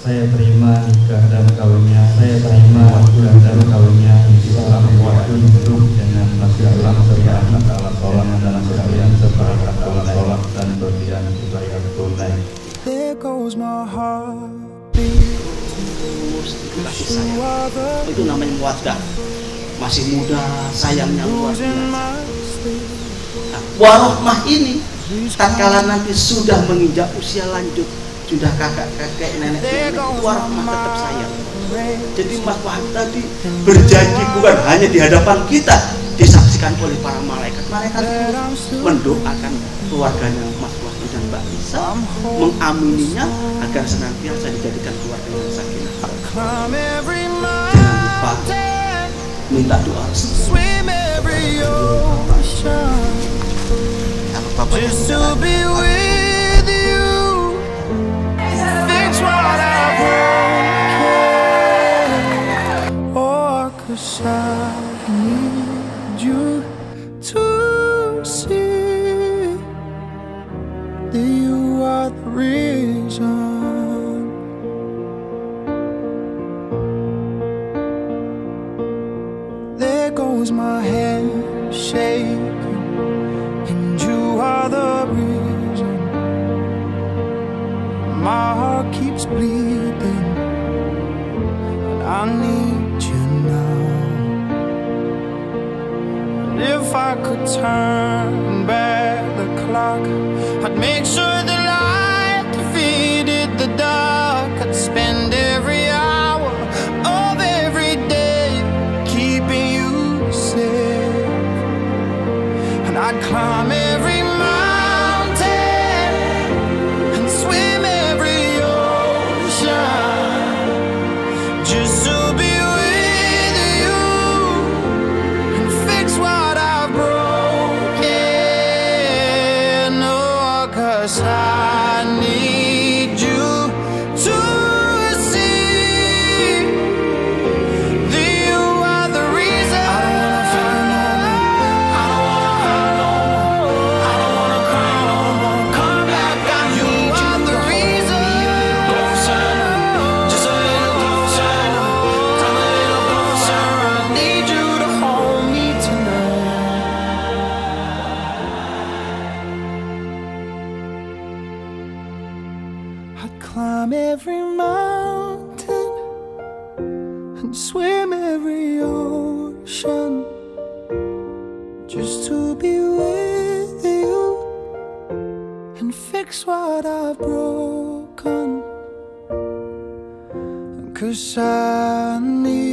Saya terima nikah dan kawinnya. Saya terima nikah dan kawinnya Islam waktu hidup dengan dalam serta alat sholat dan sekalian sebagai sholat dan berdiam sebagai tunai. There goes my heart. Kasih sayang. Itu namanya muwaddah. Masih muda, sayangnya luar biasa. Nah, warohmah ini tatkala nanti sudah menginjak usia lanjut, sudah kakek nenek itu warohmah tetap sayang. Jadi Mas Wahab tadi berjanji bukan hanya di hadapan kita, disaksikan oleh para malaikat. Malaikat itu mendoakan keluarganya Mas Wahab dan Mbak Lisa, mengamininya agar senantiasa dijadikan keluarga yang sakinah. Jangan lupa minta doa restu. Kalau Bapak There goes my head shaking, and you are the reason. My heart keeps bleeding, and I need you now. And if I could turn back the clock, I'd make sure the light defeated the dark. I'd spend every hour of every day keeping you safe, and I'd climb every mountain and swim every ocean just to be with you and fix what I've broken. Oh, 'cause I need you to see that you are the reason. I don't wanna fight no more. I don't wanna cry no more. Come back, I need you are the reason. Closer, just a little closer. Come a little closer. I need you to hold me tonight. I'd climb every mountain and swim every ocean just to be with you and fix what I've broken. 'Cause I need